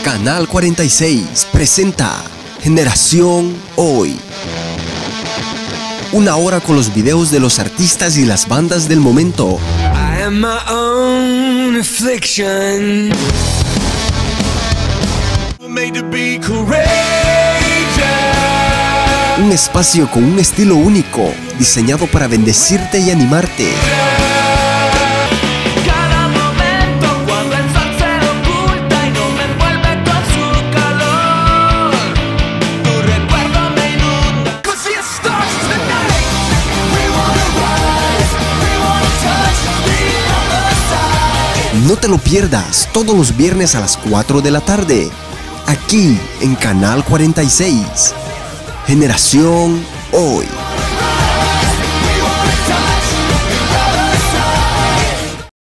Canal 46 presenta Generación Hoy. Una hora con los videos de los artistas y las bandas del momento. I am my own affliction. Made to be courageous. Un espacio con un estilo único, diseñado para bendecirte y animarte. Cada momento cuando el sol se oculta y no me envuelve con su calor, tu recuerdo me inunda. 'Cause it starts tonight. We wanna rise, we wanna touch the other side. No te lo pierdas todos los viernes a las 4 de la tarde, aquí en Canal 46. Generación Hoy.